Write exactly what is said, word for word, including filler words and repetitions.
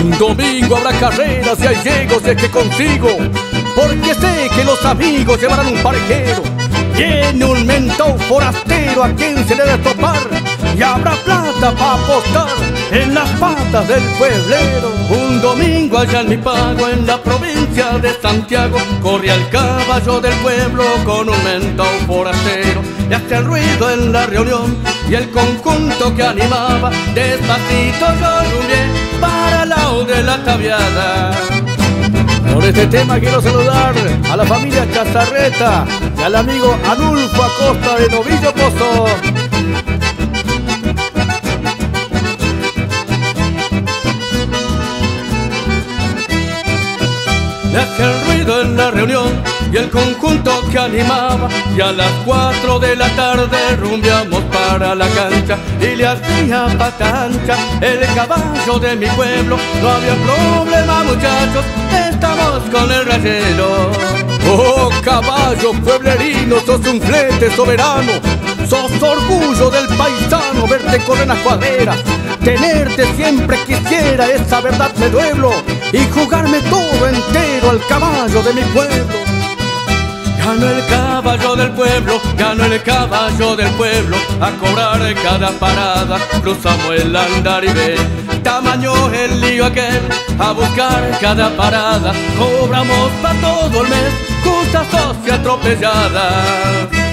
Un domingo habrá carreras y ahí llego si es que consigo, porque sé que los amigos llevarán un parejero. Viene un mentón forastero a quien se le debe topar, y habrá plata para apostar en las patas del pueblero. Un domingo allá en mi pago, en la provincia de Santiago, corre el caballo del pueblo con un mentón forastero. Y hace el ruido en la reunión y el conjunto que animaba, despacito yo rumbié para el lado de la tabiada. Por este tema quiero saludar a la familia Chazarreta y al amigo Anulfo Acosta de Novillo Pozo. Le hace el ruido en la reunión y el conjunto que animaba, y a las cuatro de la tarde rumbiamos para la cancha y le hacía pata ancha el caballo de mi pueblo. No había problema, muchachos, estamos con el rayero. Oh, caballo pueblerino, sos un flete soberano, sos orgullo del paisano, verte correr las cuadreras. Tenerte siempre quisiera, esa verdad me duelo, y jugarme todo entero al caballo de mi pueblo. Ganó el caballo del pueblo, ganó el caballo del pueblo, a cobrar cada parada, cruzamos el Andarivé. Tamaño el lío aquel, a buscar cada parada, cobramos pa' todo el mes, justas y atropelladas.